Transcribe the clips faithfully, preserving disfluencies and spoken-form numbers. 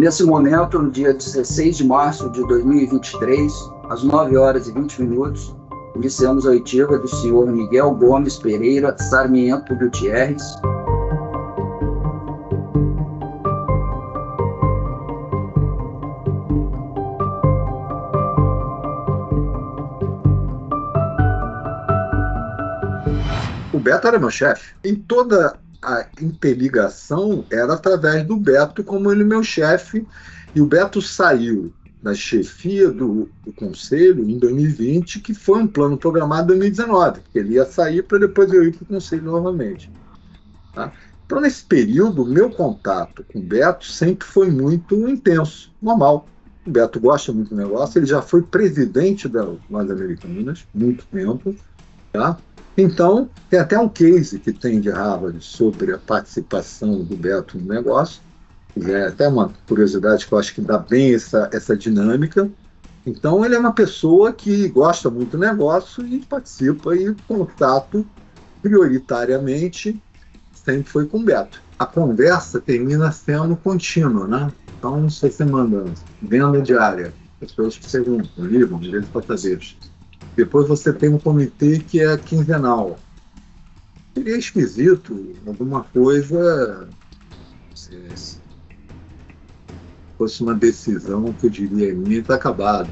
Nesse momento, no dia dezesseis de março de dois mil e vinte e três, às nove horas e vinte minutos, iniciamos a oitiva do senhor Miguel Gomes Pereira Sarmiento Gutierrez. O Beto era meu chefe. Em toda a interligação era através do Beto como ele meu chefe, e o Beto saiu da chefia do, do conselho em dois mil e vinte, que foi um plano programado em dois mil e dezenove, porque ele ia sair para depois eu ir para o conselho novamente. Tá? Então, nesse período, o meu contato com o Beto sempre foi muito intenso, normal. O Beto gosta muito do negócio, ele já foi presidente da Lojas Americanas, muito tempo, tá? Então, tem até um case que tem de Harvard sobre a participação do Beto no negócio. É até uma curiosidade que eu acho que dá bem essa, essa dinâmica. Então, ele é uma pessoa que gosta muito do negócio e participa, e o contato, prioritariamente, sempre foi com o Beto. A conversa termina sendo contínua, né? Então, se você manda venda diária, as pessoas perguntam, ligam, às vezes passadeiros. Depois você tem um comitê que é quinzenal. Seria esquisito alguma coisa, se fosse uma decisão que eu diria minha, está acabada.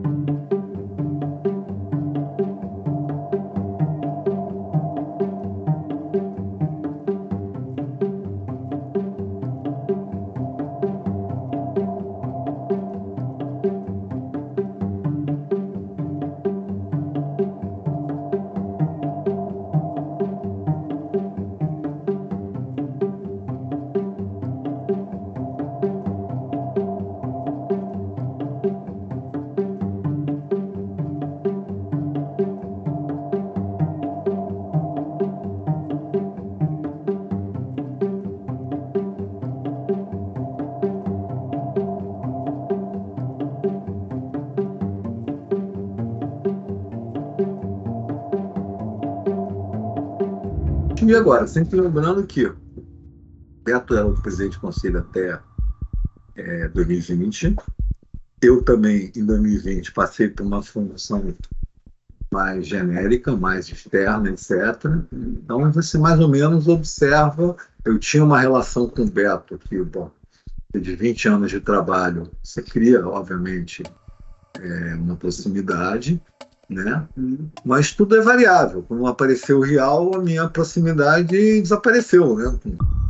E agora, sempre lembrando que o Beto era o presidente do conselho até é, dois mil e vinte. Eu também, em dois mil e vinte, passei por uma função mais genérica, mais externa, etcétera. Então, você mais ou menos observa. Eu tinha uma relação com o Beto, que, bom, de vinte anos de trabalho, você cria, obviamente, é, uma proximidade, né? Mas tudo é variável. Quando apareceu o real, a minha proximidade desapareceu, né?